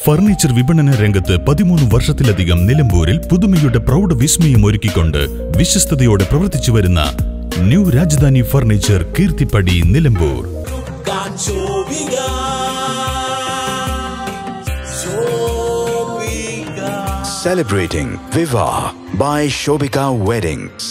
Furniture വിപണന രംഗത്ത് 13 വർഷത്തിലധികം നിലമ്പൂരിൽ പുതുമയുടെ പ്രൗഢ വിസ്മയം ഒരുക്കിക്കൊണ്ട് വിശ്വസ്തയോടെ പ്രവർത്തിച്ചു വരുന്ന new Rajadhani furniture Keerthippadi Nilambur. Celebrating Viva by Shobika Weddings.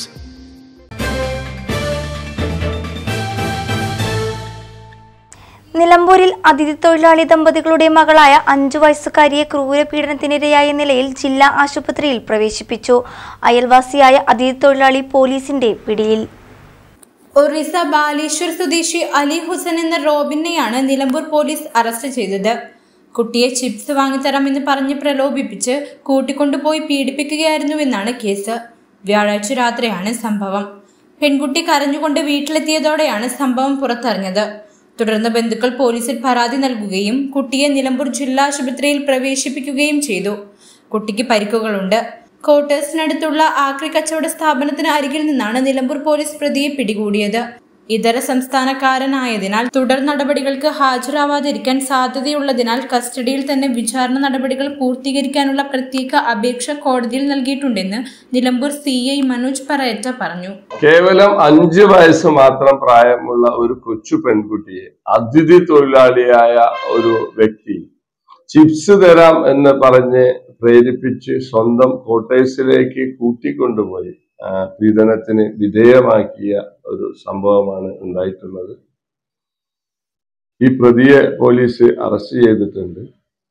നിലമ്പൂരിൽ അതിഥി തൊഴിലാളി ദമ്പതികളുടെ മകളായ 5 വയസ്സുകാരിയെ ക്രൂരപീഡനത്തിനിരയായ നിലയിൽ ജില്ലാ ആശുപത്രിയിൽ പ്രവേശിപ്പിച്ചു. അയൽവാസിയായ അതിഥി തൊഴിലാളി പോലീസിന്റെ പിടിയിൽ. ഒറീസ ബാലേശ്വർ സ്വദേശി അലി ഹുസൈൻ എന്ന റോബിനെയാണ് നിലമ്പൂർ പോലീസ് അറസ്റ്റ് ചെയ്തത്. കുട്ടിയെ ചിപ്സ് വാങ്ങിത്തരാമെന്ന് പറഞ്ഞ് പ്രലോഭിപ്പിച്ച് കൂട്ടിക്കൊണ്ടുപോയി പീഡിപ്പിക്കുകയായിരുന്നുവെന്നാണ് കേസ്. വ്യാഴാഴ്ച രാത്രിയാണ് സംഭവം. പെൺകുട്ടി കരഞ്ഞുകൊണ്ട് വീട്ടിലെത്തിയതോടെയാണ് സംഭവം പുറത്തറിഞ്ഞത്. തുടർന്ന് ബന്ധുക്കൾ പോലീസിൽ പരാതി നൽകുകയും കുട്ടിയെ നിലമ്പൂർ ജില്ലാ ആശുപത്രിയിൽ പ്രവേശിപ്പിക്കുകയും ചെയ്തു. കുട്ടിക്ക് പരിക്കുകളുണ്ട്. ക്വാർട്ടേഴ്സിനടുത്തുള്ള ആക്രി കച്ചവട സ്ഥാപനത്തിന് അരികിൽ നിന്നാണ് നിലമ്പൂർ പോലീസ് പ്രതിയെ പിടികൂടിയത്. ഇതര സംസ്ഥാനക്കാരനായതിനാൽ തുടർ നടപടികൾക്ക് ഹാജരാവാതിരിക്കാൻ സാധ്യതയുള്ളതിനാൽ കസ്റ്റഡിയിൽ തന്നെ വിചാരണ നടപടികൾ പൂർത്തീകരിക്കാനുള്ള പ്രത്യേക അപേക്ഷ കോടതിയിൽ നൽകിയിട്ടുണ്ടെന്ന് നിലമ്പൂർ CI മനോജ് പറയറ്റ പറഞ്ഞു. കേവലം 5 വയസ്സ് മാത്രം പ്രായമുള്ള ഒരു കൊച്ചു പെൺകുട്ടിയെ അതിഥി തൊഴിലാളിയായ ഒരു വ്യക്തി ചിപ്സ് തരാം എന്ന് പറഞ്ഞ് പ്രേരിപ്പിച്ച് സ്വന്തം ക്വാർട്ടേഴ്സിലേക്ക് കൂട്ടിക്കൊണ്ടുപോയി പീഡനത്തിന് വിധേയമാക്കിയ ഒരു സംഭവമാണ് ഉണ്ടായിട്ടുള്ളത്. ഈ പ്രതിയെ പോലീസ് അറസ്റ്റ് ചെയ്തിട്ടുണ്ട്.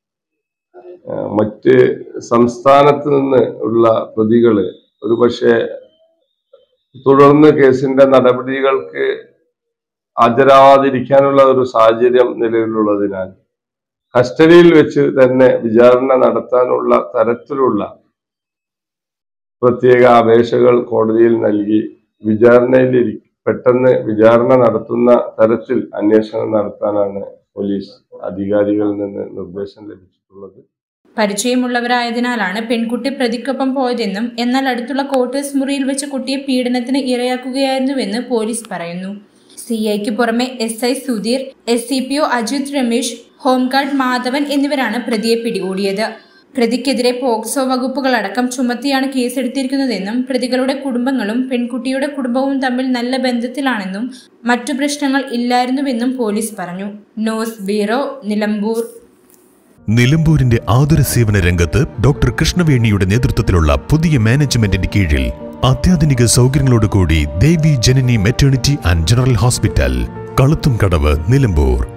മറ്റ് സംസ്ഥാനത്ത് നിന്ന് ഉള്ള പ്രതികള് ഒരുപക്ഷെ തുടർന്ന് കേസിന്റെ നടപടികൾക്ക് ഹാജരാവാതിരിക്കാനുള്ള ഒരു സാഹചര്യം നിലവിലുള്ളതിനാൽ കസ്റ്റഡിയിൽ വെച്ച് തന്നെ വിചാരണ നടത്താനുള്ള തരത്തിലുള്ള പ്രത്യേക അപേക്ഷകൾ കോടതിയിൽ നൽകി പെട്ടെന്ന് വിചാരണ നടത്തുന്ന തരത്തിൽ അന്വേഷണം നടത്താനാണ് പോലീസ് അധികാരികളിൽ നിന്ന് നിർദ്ദേശം ലഭിച്ചിട്ടുള്ളത്. പരിചയമുള്ളവരായതിനാലാണ് പെൺകുട്ടി പ്രതിക്കൊപ്പം പോയതെന്നും എന്നാൽ അടുത്തുള്ള ക്വാർട്ടേഴ്സ് മുറിയിൽ വെച്ച് കുട്ടിയെ പീഡനത്തിന് ഇരയാക്കുകയായിരുന്നുവെന്ന് പോലീസ് പറയുന്നു. CIക്ക് പുറമെ SI Sudheer, SCPO Ajith Ramesh, home guard Madhavan എന്നിവരാണ് പ്രതിയെ പിടികൂടിയത്. പ്രതിക്കെതിരെ പോക്സോ വകുപ്പുകളടക്കം ചുമത്തിയാണ് കേസെടുത്തിരിക്കുന്നതെന്നും പ്രതികളുടെ കുടുംബങ്ങളും പെൺകുട്ടിയുടെ കുടുംബവും തമ്മിൽ നല്ല ബന്ധത്തിലാണെന്നും മറ്റു പ്രശ്നങ്ങൾ ഇല്ലായിരുന്നുവെന്നും പോലീസ് പറഞ്ഞു. News bureau, Nilambur. നിലമ്പൂരിന്റെ ആതുര സേവന രംഗത്ത് ഡോക്ടർ കൃഷ്ണവേണിയുടെ നേതൃത്വത്തിലുള്ള പുതിയ മാനേജ്മെന്റിന്റെ കീഴിൽ അത്യാധുനിക സൗകര്യങ്ങളോടുകൂടി Devi Janani maternity and general hospital, Kaluthumkadavu, Nilambur.